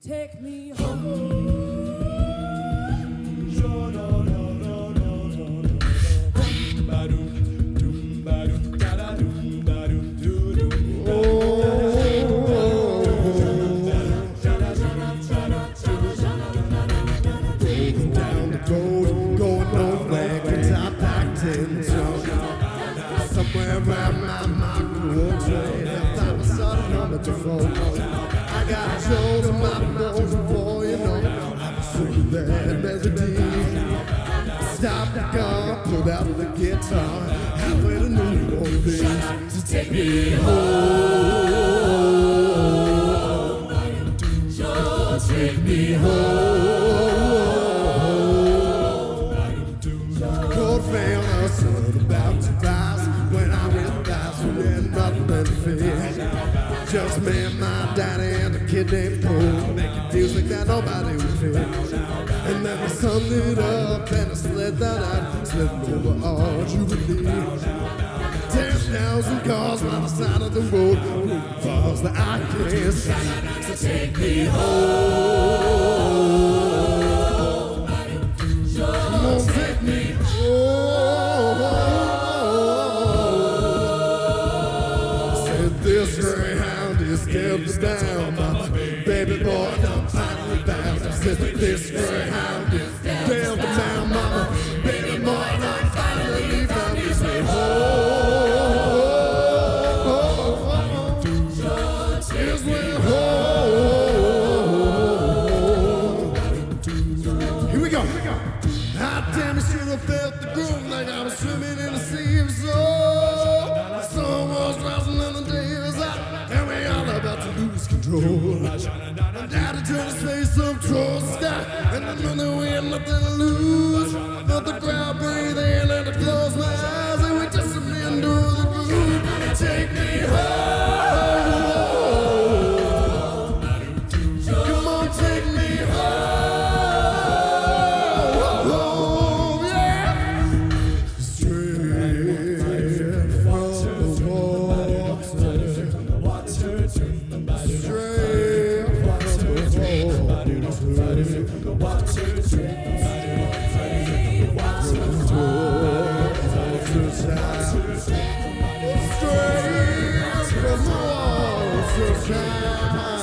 take me home. Somewhere around my microwave train, I'm starting on the phone. I got shows in my nose before you know I'm singing that melody. Stop the car, pulled out the guitar, halfway to New Orleans to take me home. Take me home. Cold fell, I was about to rise when I realized we had nothing but fear. Just me and my daddy and a kid named Paul, making music that nobody would feel. And then the sun lit up and I slid that out, slipping over all Jubilee. 10,000 cars by the side of the road, falls that I can't see. So take me home. Come on, take me home. Said this greyhound is kept us down, my baby boy done finally found. Said this greyhound is kept us down, mama, baby boy done finally found his way home. His way home. Here we go. Hot damn, I should have felt the groove like I was swimming in a sea of soul. The sun was rising and the day was out, and we all about to lose control. My daddy turned his face up towards the sky, and I knew that we had nothing to lose. Felt the crowd breathe in, and I closed my eyes, and we just surrendered the groove. Take me home. Come on, take me home. Straight from the water.